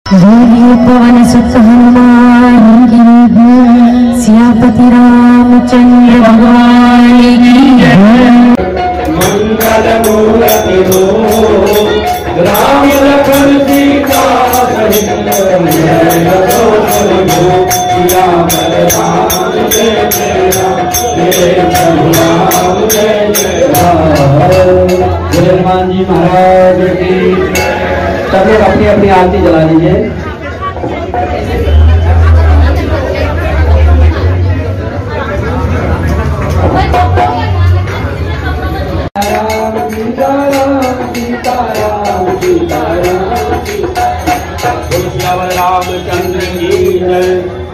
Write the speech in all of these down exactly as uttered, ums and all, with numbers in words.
बोलिए पवन सुत हनुमान की, सियापति रामचंद्र भगवान की जय। मंगल मूर्ति हो राम लखन सीता सहित, हनुमान जी महाराज की। सब लोग अपनी अपनी आरती जला लीजिए। रामचंद्र की जय।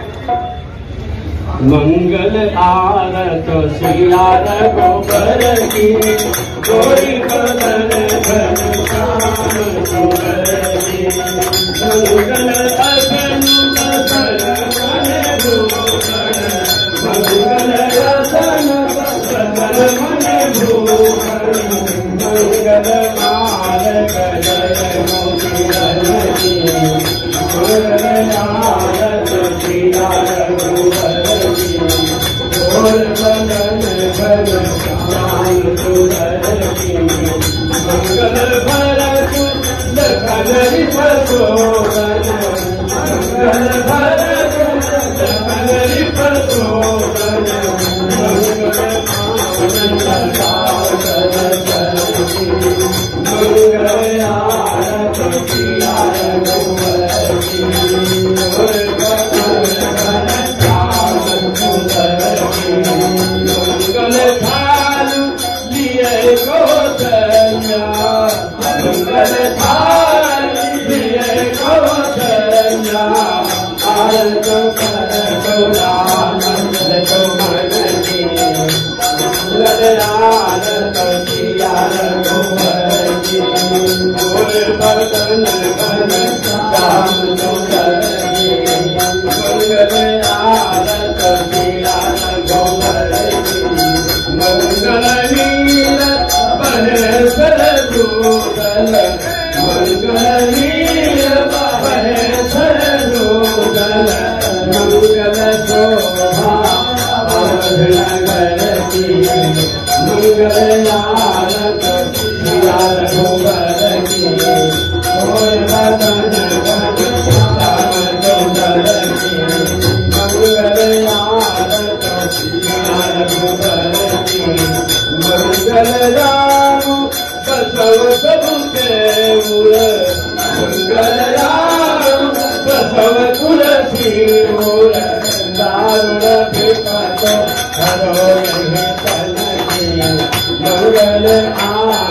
मंगल आरत सिया रघुबर की, कोई बदन घन श्याम सुंदर की। मंगल अगनु बदन मन भूषण, मंगल रतन बदन मन भूषण। मंगल माल गजर मोती की, मंगल आरत सिया रघुबर की, कोई बदन घन श्याम सुंदर की। मंगल भरत लखन रिपशोभन, मंगल भरत लखन रिपशोभन। मंगल आनंद सागर सरस्वती, मंगल आरत सिया रघुबर की, कोई बदन घन श्याम सुंदर की। मंगल थाल लिए कौशल्या, मंगल थाल लिए कौशल्या। आरत कर गौरानंद सुमन की, मंगल आरत सिया रघुबर की, कोई बदन घन श्याम सुंदर की। मंगल आरत सिया रघुबर की, मंगल नील महेश्वर दूतन, मंगल नील महेश्वर दूतन। मंगल शोभा नगर की, मंगल आरत सिया रघुबर की, कोई बदन घन श्याम सुंदर की। मंगल आरत सिया रघुबर की, मंगल राम बसव सबु देव, मंगल राम बसव तुलसी मूल। दारुण विपद हरो नहीं तन की, मंगल आ